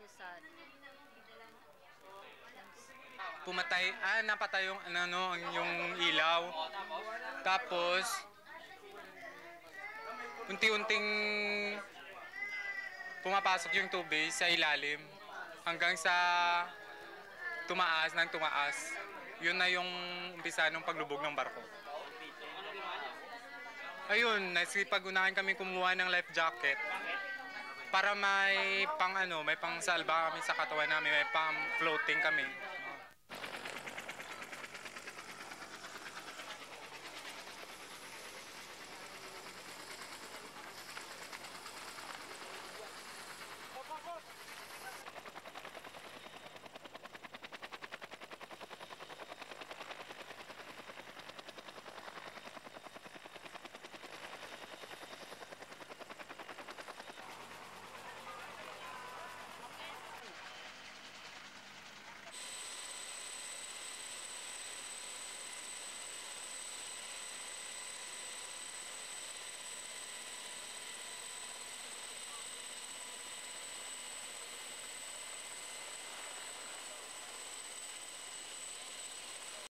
so sad. Napatay yung ilaw. Tapos, unti-unting pumapasok yung tubig sa ilalim hanggang sa tumaas. Yun na yung umpisa ng paglubog ng barko. Ayun, nasipag-unahan kami kumuha ng life jacket para may pang salba kami sa katawan namin, may pang floating kami.